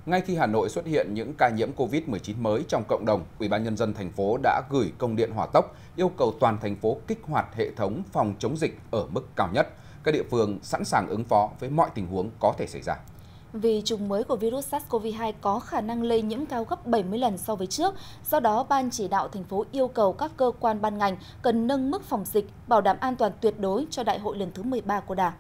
Ngay khi Hà Nội xuất hiện những ca nhiễm COVID-19 mới trong cộng đồng, UBND thành phố đã gửi công điện hỏa tốc yêu cầu toàn thành phố kích hoạt hệ thống phòng chống dịch ở mức cao nhất. Các địa phương sẵn sàng ứng phó với mọi tình huống có thể xảy ra. Vì chủng mới của virus SARS-CoV-2 có khả năng lây nhiễm cao gấp 70 lần so với trước, do đó Ban chỉ đạo thành phố yêu cầu các cơ quan ban ngành cần nâng mức phòng dịch, bảo đảm an toàn tuyệt đối cho Đại hội lần thứ 13 của Đảng.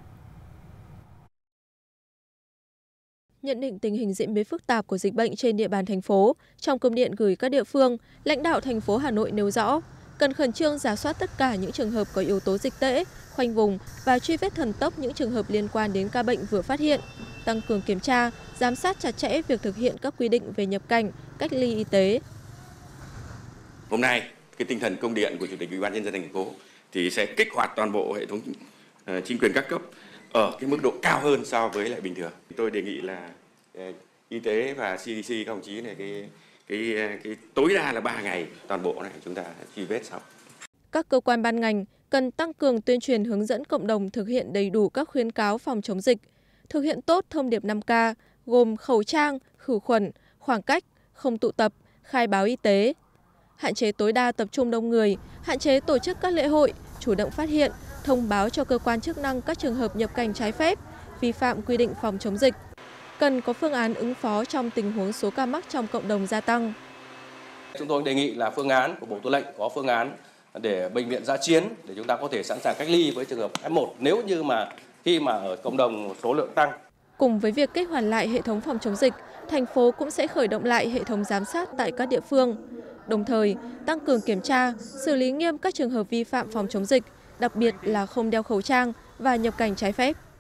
Nhận định tình hình diễn biến phức tạp của dịch bệnh trên địa bàn thành phố, trong công điện gửi các địa phương, lãnh đạo thành phố Hà Nội nêu rõ, cần khẩn trương rà soát tất cả những trường hợp có yếu tố dịch tễ, khoanh vùng và truy vết thần tốc những trường hợp liên quan đến ca bệnh vừa phát hiện, tăng cường kiểm tra, giám sát chặt chẽ việc thực hiện các quy định về nhập cảnh, cách ly y tế. Hôm nay, cái tinh thần công điện của Chủ tịch UBND thành phố thì sẽ kích hoạt toàn bộ hệ thống chính quyền các cấp ở cái mức độ cao hơn so với lại bình thường. Tôi đề nghị là y tế và CDC các đồng chí này cái tối đa là 3 ngày toàn bộ này chúng ta truy vết xong. Các cơ quan ban ngành cần tăng cường tuyên truyền hướng dẫn cộng đồng thực hiện đầy đủ các khuyến cáo phòng chống dịch, thực hiện tốt thông điệp 5K gồm khẩu trang, khử khuẩn, khoảng cách, không tụ tập, khai báo y tế, hạn chế tối đa tập trung đông người, hạn chế tổ chức các lễ hội, chủ động phát hiện, thông báo cho cơ quan chức năng các trường hợp nhập cảnh trái phép, vi phạm quy định phòng chống dịch. Cần có phương án ứng phó trong tình huống số ca mắc trong cộng đồng gia tăng. Chúng tôi đề nghị là phương án của Bộ Tư lệnh có phương án để bệnh viện dã chiến để chúng ta có thể sẵn sàng cách ly với trường hợp F1 nếu như mà khi mà ở cộng đồng số lượng tăng. Cùng với việc kích hoạt lại hệ thống phòng chống dịch, thành phố cũng sẽ khởi động lại hệ thống giám sát tại các địa phương, đồng thời tăng cường kiểm tra, xử lý nghiêm các trường hợp vi phạm phòng chống dịch, đặc biệt là không đeo khẩu trang và nhập cảnh trái phép.